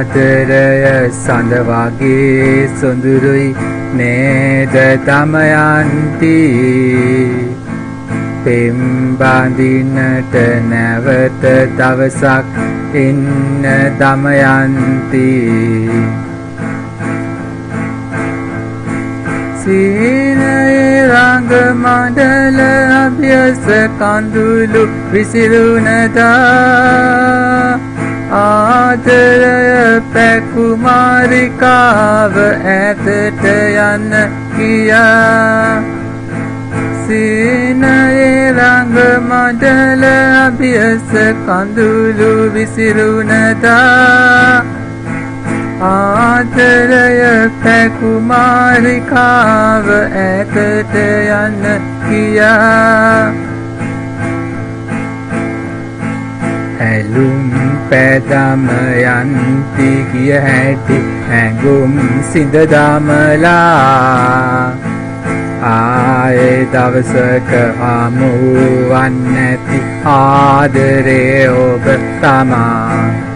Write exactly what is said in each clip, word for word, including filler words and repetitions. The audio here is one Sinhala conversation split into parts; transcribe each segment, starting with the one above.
ආදරය සඳ වගේ සොඳුරුයි නේද දමයන්ති පෙම් බඳින්නට නැවත දවසක් එන්න දමයන්ති සීනයේ රංග මඩල අභ්‍යස කඳුළු විසිරුණදා ආදරය පැකුමාරිකාව ඈතට යන්න කියා සීනයේ රංග මඩල අභ්‍යස කඳුළු විසිරුණදා ආදරය පැකුමාරිකාව ඈතට යන්න කියා ඇලුම් පැදම යන්ති කිය හැටි ඇඟුම් සිඳ දමලා ආයේ දවසක හමුවන් නැති ආදරේ ඔබ තමා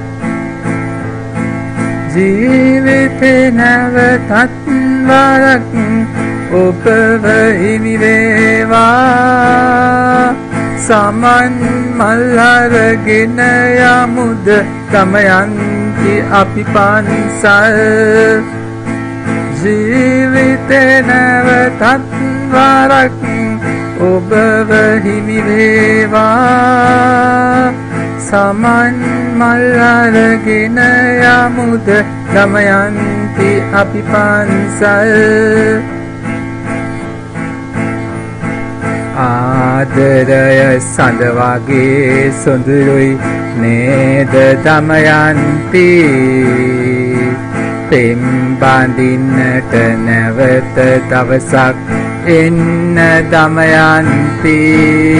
ජීවිතේ නැවතත් වරක් ඔබව හිමි වේවා සමන් මල් අරගෙන යමුද දමයන්ති අපි පන්සල් ජීවිතේ නැවතත් වරක් ඔබව හිමි වේවා සමන් මල් අරගෙන යමුද දමයන්ති අපි පන්සල් ආදරය සඳ වගේ සොඳුරුයි නේද දමයන්ති පෙම් බඳින්නට නැවත දවසක් එන්න දමයන්ති